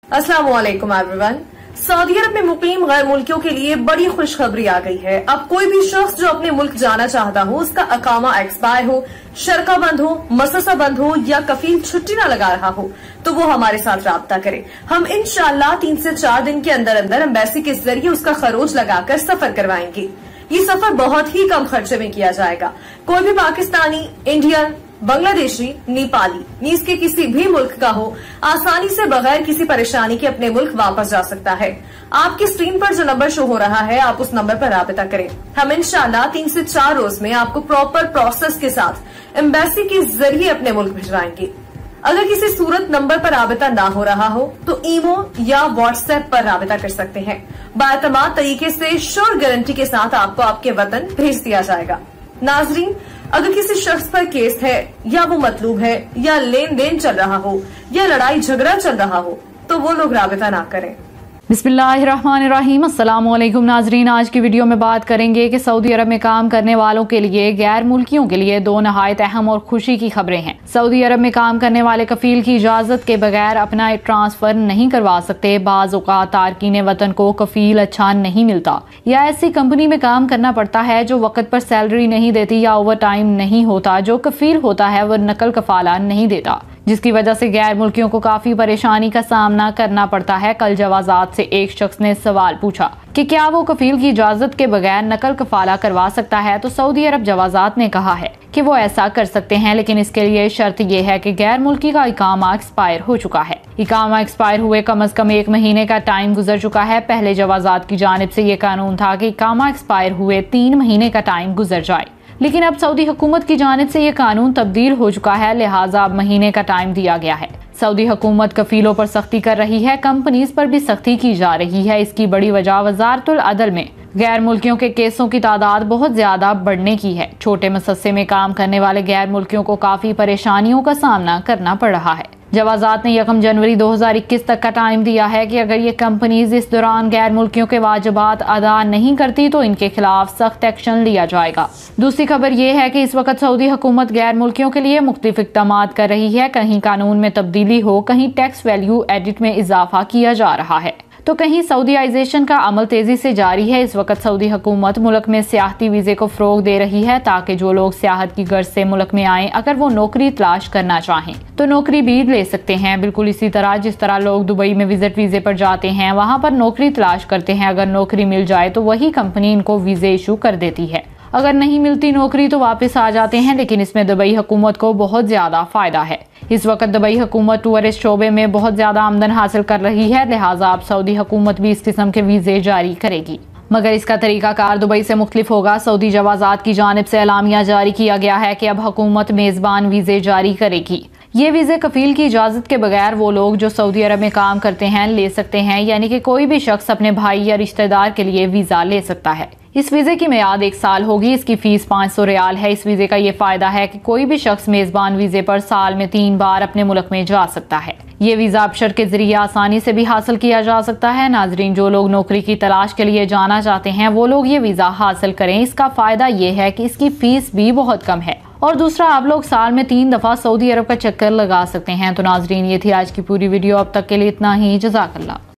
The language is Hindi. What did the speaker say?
अस्सलाम वालेकुम एवरीवन। सऊदी अरब में मुकीम गैर मुल्कियों के लिए बड़ी खुशखबरी आ गई है। अब कोई भी शख्स जो अपने मुल्क जाना चाहता हो, उसका अकामा एक्सपायर हो, शरका बंद हो, मससा बंद हो या कफील छुट्टी न लगा रहा हो तो वो हमारे साथ राब्ता करे। हम इंशाअल्लाह 3 से 4 दिन के अंदर अंदर एम्बेसी के जरिए उसका खरोज लगाकर सफर करवाएंगे। ये सफर बहुत ही कम खर्चे में किया जाएगा। कोई भी पाकिस्तानी, इंडियन, बांग्लादेशी, नेपाली नीस के किसी भी मुल्क का हो, आसानी से बगैर किसी परेशानी के अपने मुल्क वापस जा सकता है। आपकी स्क्रीन पर जो नंबर शो हो रहा है, आप उस नंबर पर राबिता करें। हम इंशाअल्लाह 3 से 4 रोज में आपको प्रॉपर प्रोसेस के साथ एम्बेसी के जरिए अपने मुल्क भिजवाएंगे। अगर किसी सूरत नंबर पर राबिता ना हो रहा हो तो ईमो या व्हाट्सएप पर राबिता कर सकते हैं। बाएतमाद तरीके से श्योर गारंटी के साथ आपको आपके वतन भेज दिया जाएगा। नाजरीन, अगर किसी शख्स पर केस है या वो मतलूब है या लेन देन चल रहा हो या लड़ाई झगड़ा चल रहा हो तो वो लोग राबिता ना करें। बिस्मिल्लाहिर्रहमानिर्रहीम। अस्सलाम वालेकुम नाजरीन, आज की वीडियो में बात करेंगे कि सऊदी अरब में काम करने वालों के लिए गैर मुल्कियों के लिए 2 नहायत अहम और खुशी की खबरें हैं। सऊदी अरब में काम करने वाले कफील की इजाजत के बगैर अपना ट्रांसफर नहीं करवा सकते। बाज़ औक़ात तारकीन वतन को कफील अच्छा नहीं मिलता या ऐसी कंपनी में काम करना पड़ता है जो वक्त पर सैलरी नहीं देती या ओवर टाइम नहीं होता। जो कफील होता है वह नकल कफाला नहीं देता, जिसकी वजह से गैर मुल्कियों को काफी परेशानी का सामना करना पड़ता है। कल जवाजात से एक शख्स ने सवाल पूछा कि क्या वो कफील की इजाजत के बगैर नकल कफाला करवा सकता है, तो सऊदी अरब जवाजात ने कहा है कि वो ऐसा कर सकते हैं, लेकिन इसके लिए शर्त ये है कि गैर मुल्की का इकामा एक्सपायर हो चुका है। इकामा एक्सपायर हुए कम अज कम 1 महीने का टाइम गुजर चुका है। पहले जवाजात की जानिब से ये कानून था कि इकामा एक्सपायर हुए 3 महीने का टाइम गुजर जाए, लेकिन अब सऊदी हुकूमत की जानिब से ये कानून तब्दील हो चुका है, लिहाजा अब महीने का टाइम दिया गया है। सऊदी हुकूमत कफीलों पर सख्ती कर रही है, कंपनीज पर भी सख्ती की जा रही है। इसकी बड़ी वजह वज़ारतुल अदल में गैर मुल्कियों के केसों की तादाद बहुत ज्यादा बढ़ने की है। छोटे मसस्से में काम करने वाले गैर मुल्कियों को काफी परेशानियों का सामना करना पड़ रहा है। जवाजात ने 1 जनवरी 2021 तक का टाइम दिया है कि अगर ये कंपनीज इस दौरान गैर मुल्कियों के वाजिबात अदा नहीं करती तो इनके खिलाफ सख्त एक्शन लिया जाएगा। दूसरी खबर ये है कि इस वक्त सऊदी हुकूमत गैर मुल्कियों के लिए मुख्तलिफ इक़दामात कर रही है। कहीं कानून में तब्दीली हो, कहीं टैक्स वैल्यू एडिट में इजाफा किया जा रहा है, तो कहीं सऊदीआइजेशन का अमल तेजी से जारी है। इस वक्त सऊदी हुकूमत मुल्क में सियाहती वीजे को फरोग दे रही है ताकि जो लोग सियाहत की गर्ज से मुल्क में आए, अगर वो नौकरी तलाश करना चाहें तो नौकरी भी ले सकते हैं। बिल्कुल इसी तरह जिस तरह लोग दुबई में विजिट वीजे पर जाते हैं, वहाँ पर नौकरी तलाश करते हैं। अगर नौकरी मिल जाए तो वही कंपनी इनको वीजे इशू कर देती है। अगर नहीं मिलती नौकरी तो वापस आ जाते हैं, लेकिन इसमें दुबई हुकूमत को बहुत ज्यादा फायदा है। इस वक्त दुबई हुकूमत टूरिस्ट शोबे में बहुत ज्यादा आमदन हासिल कर रही है, लिहाजा अब सऊदी हुकूमत भी इस किस्म के वीजे जारी करेगी, मगर इसका तरीकाकार दुबई से मुख्तलिफ होगा। सऊदी जवाजात की जानिब से एलामिया जारी किया गया है कि अब हुकूमत मेजबान वीजे जारी करेगी। ये वीजे कफील की इजाजत के बगैर वो लोग जो सऊदी अरब में काम करते हैं ले सकते हैं, यानी कि कोई भी शख्स अपने भाई या रिश्तेदार के लिए वीजा ले सकता है। इस वीजे की मियाद 1 साल होगी। इसकी फीस 500 रियाल है। इस वीजे का ये फायदा है कि कोई भी शख्स मेजबान वीजे पर साल में 3 बार अपने मुल्क में जा सकता है। ये वीजा अबशर के जरिए आसानी से भी हासिल किया जा सकता है। नाजरीन, जो लोग नौकरी की तलाश के लिए जाना चाहते हैं वो लोग ये वीजा हासिल करें। इसका फायदा ये है कि इसकी फीस भी बहुत कम है और दूसरा आप लोग साल में 3 दफा सऊदी अरब का चक्कर लगा सकते हैं। तो नाजरीन, ये थी आज की पूरी वीडियो। अब तक के लिए इतना ही। जज़ाकल्लाह।